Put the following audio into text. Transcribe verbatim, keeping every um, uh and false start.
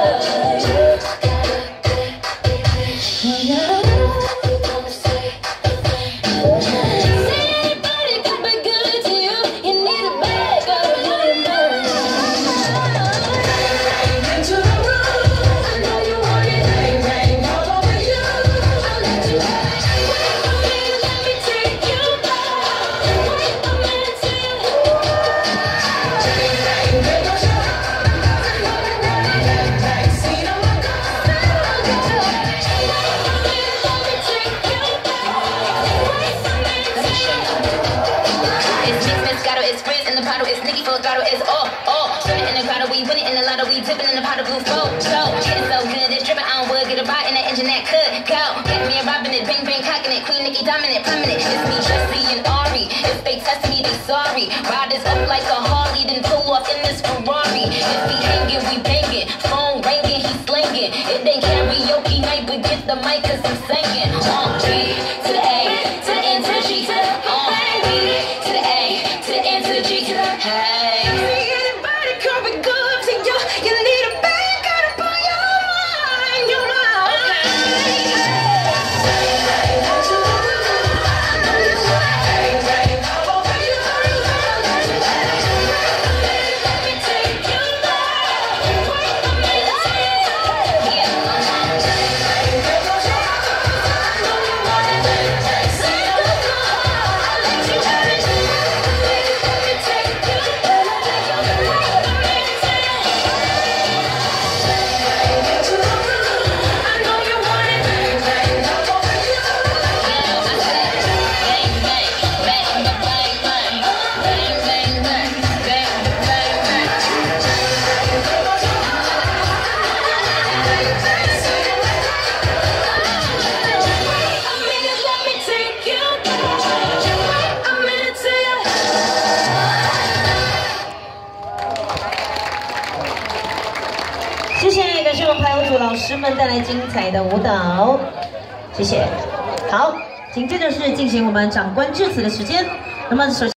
It's Nicki full throttle, it's all, all. Swimming in the grotto, we winning in the lotto, we dipping in the pot of blue flow. So, it's so good, it's dripping on wood, get a bite in the engine that could go. Get me a robbing it, bang bang cocking it, Queen Nicki dominant, prominent. It's me, Jesse and Ari. If they test me, they sorry. Riders up like a Harley, then pull off in this Ferrari. If we hanging, we banging. Phone ringing, he slinging. It ain't karaoke night, but get the mic 'cause I'm singing. Uh, B to the A, to the N, to the G, to the uh, B to the A, to the N, to the G. Hey, anybody coming good to you? You need a bag, gotta put your mind, your mind. 谢谢，感谢我们排舞组老师们带来精彩的舞蹈，谢谢。好，紧接着是进行我们长官致辞的时间。那么首先。